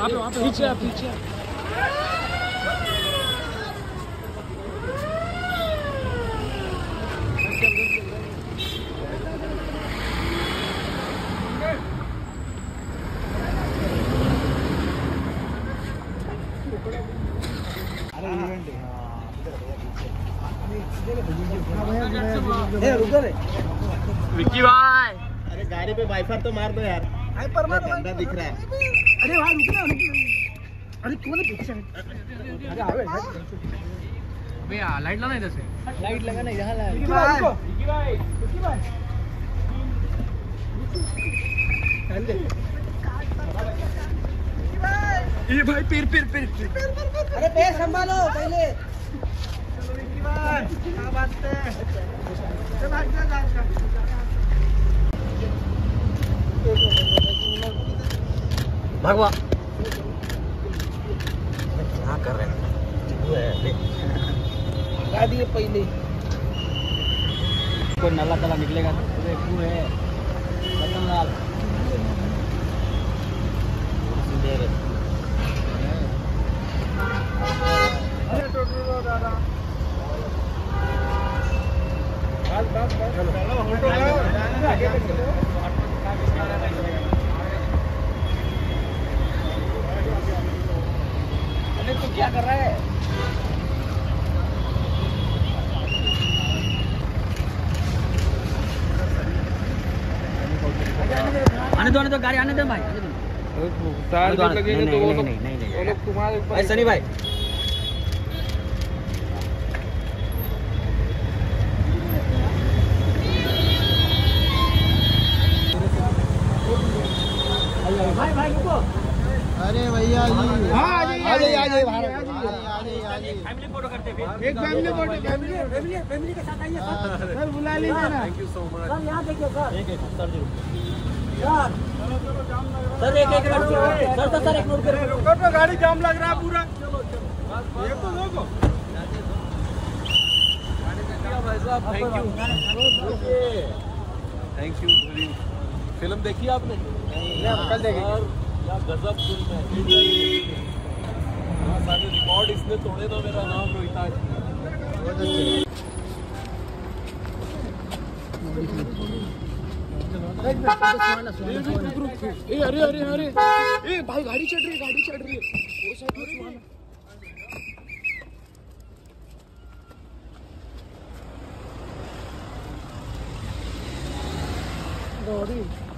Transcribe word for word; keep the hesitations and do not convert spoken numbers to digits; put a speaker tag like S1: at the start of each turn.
S1: वहाँ पे वहाँ पे पीछे पीछे
S2: विक्की भाई,
S3: अरे गाड़ी पे वाइफर तो मार दो यार। वाइफर मार, गंदा दिख रहा है।
S1: अरे भाई रुकना रुकना। अरे कौन है पीछे? अरे आवे अबे यार लाइट लगाना इधर से। लाइट लगाना यहाँ लगा। विक्की भाई विक्की भाई विक्की भाई चल दे। ये भाई पैर पैर पैर। अरे पैर संभालो पहले। चलो विक्की भाई क्या बात है? अरे भाई क्या जा रहा है?
S3: भगवा क्या कर रहे हैं?
S1: लगा दिए पहले। कोई नाला ताला निकलेगा तो पूरे है बटन लाल। अरे टोटो दादा बस बस बस चलो ऑटो आगे चलो। अरे तू क्या कर रहा है? आने दो आने दो गाड़ी आने दो भाई आने दो। तार जब लगेंगे तो वो लोग वो लोग तुम्हारे ऊपर। सनी भाई भाई भाई रुको।
S3: अरे भैया जी
S1: हाँ आ जाइए आ जाइए आ जाइए
S2: फैमिली फोटो करते हैं।
S1: एक family photo family family family के साथ आइए सर बुला लीजिए ना।
S2: Thank you so much
S1: sir यहाँ देखिए सर।
S2: एक एक सर जी
S1: सर एक एक मिनट सर तो सर एक मिनट रुको तो गाड़ी जाम लग रहा है पूरा। ये तो देखो
S2: भाई साहब thank you thank you. Film देखी आपने?
S1: कल देखेंगे।
S2: क्या गजब फिल्म है। सारे रिकॉर्ड इसने तोड़े तो मेरा नाम रोहिताज।
S1: ए अरे अरे अरे ए भाई गाड़ी चढ़ रही है गाड़ी चढ़ रही है वो साइड में सुहाना।